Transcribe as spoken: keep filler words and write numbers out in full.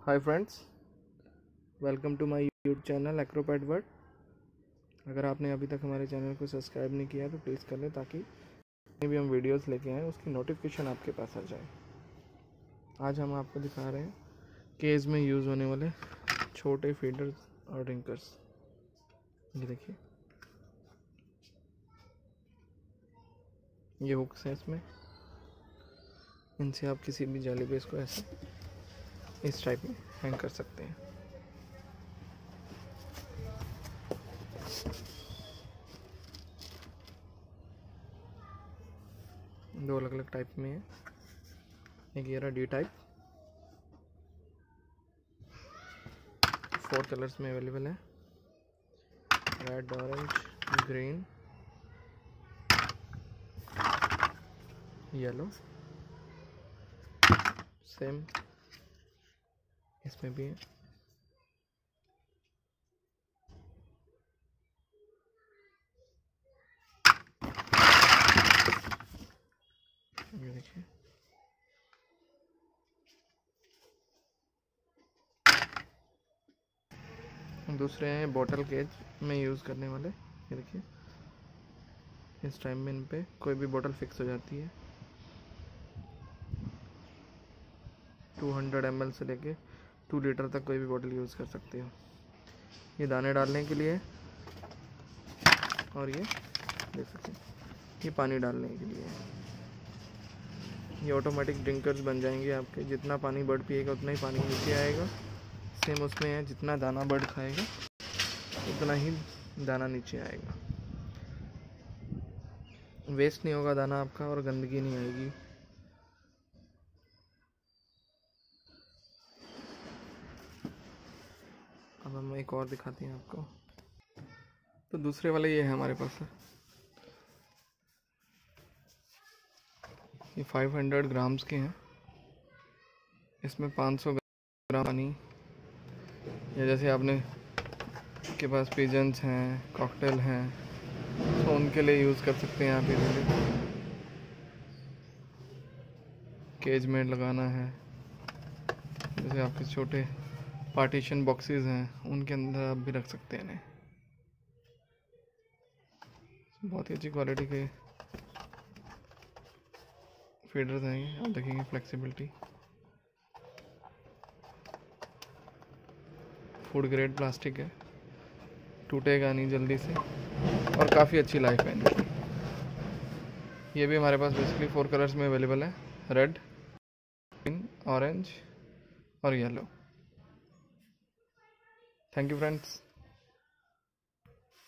Hi friends, welcome to my YouTube channel Acropad word. अगर आपने अभी तक हमारे चैनल को सब्सक्राइब नहीं किया तो प्लीज़ कर लें, ताकि जितनी भी हम वीडियोस लेके आएँ उसकी नोटिफिकेशन आपके पास आ जाए। आज हम आपको दिखा रहे हैं केज में यूज़ होने वाले छोटे फीडर्स और ड्रिंकर्स। ये देखिए, ये हुक्स हैं इसमें। इनसे आप किसी भी जाली पे इसको ऐसे इस टाइप में हैंग कर सकते हैं। दो अलग अलग टाइप में है। एक ये रहा डी टाइप, फोर कलर्स में अवेलेबल है, red, orange, green, yellow. Same इसमें भी है। ये देखिए, दूसरे हैं बोतल केज में यूज़ करने वाले। ये देखिए, इस टाइम में इन पे कोई भी बोतल फिक्स हो जाती है। टू हंड्रेड एम एल से लेके टू लीटर तक कोई भी बोतल यूज़ कर सकते हो। ये दाने डालने के लिए, और ये देख सकते हैं ये पानी डालने के लिए। ये ऑटोमेटिक ड्रिंकर्स बन जाएंगे आपके। जितना पानी बर्ड पिएगा उतना ही पानी नीचे आएगा। सेम उसमें है, जितना दाना बर्ड खाएगा उतना ही दाना नीचे आएगा। वेस्ट नहीं होगा दाना आपका और गंदगी नहीं आएगी। अब हम एक और दिखाते हैं आपको। तो दूसरे वाले ये है हमारे पास है। ये फाइव हंड्रेड ग्राम्स के हैं। इसमें पाँच सौ ग्राम पानी, या जैसे आपने के पास पिजन्स हैं, कॉकटेल हैं, तो उनके लिए यूज़ कर सकते हैं आप। इजीली केज में लगाना है, जैसे आपके छोटे पार्टीशन बॉक्सेस हैं उनके अंदर आप भी रख सकते हैं इन्हें। बहुत ही अच्छी क्वालिटी के फीडर्स हैं ये। आप देखेंगे फ्लेक्सिबिलिटी, फूड ग्रेड प्लास्टिक है, टूटेगा नहीं जल्दी से, और काफ़ी अच्छी लाइफ है इनकी। ये भी हमारे पास बेसिकली फोर कलर्स में अवेलेबल है, रेड, ग्रीन, ऑरेंज और येलो। Thank you friends.